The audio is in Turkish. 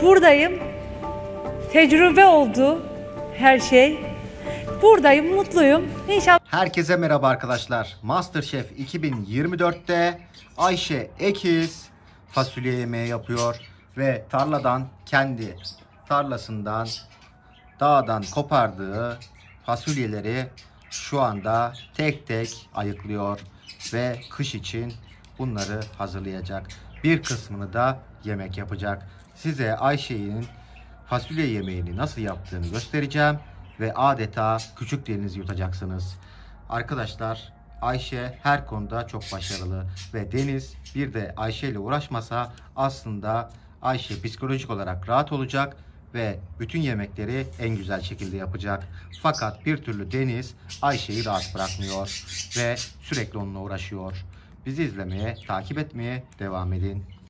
Buradayım. Tecrübe oldu her şey. Buradayım, mutluyum. İnşallah. Herkese merhaba arkadaşlar. MasterChef 2024'te Ayşe Ekiz fasulye yemeği yapıyor ve kendi tarlasından dağdan kopardığı fasulyeleri şu anda tek tek ayıklıyor ve kış için bunları hazırlayacak. Bir kısmını da yemek yapacak. Size Ayşe'nin fasulye yemeğini nasıl yaptığını göstereceğim ve adeta küçük dilinizi yutacaksınız. Arkadaşlar, Ayşe her konuda çok başarılı ve Deniz bir de Ayşe ile uğraşmasa aslında Ayşe psikolojik olarak rahat olacak ve bütün yemekleri en güzel şekilde yapacak. Fakat bir türlü Deniz Ayşe'yi rahat bırakmıyor ve sürekli onunla uğraşıyor. Bizi izlemeye, takip etmeye devam edin.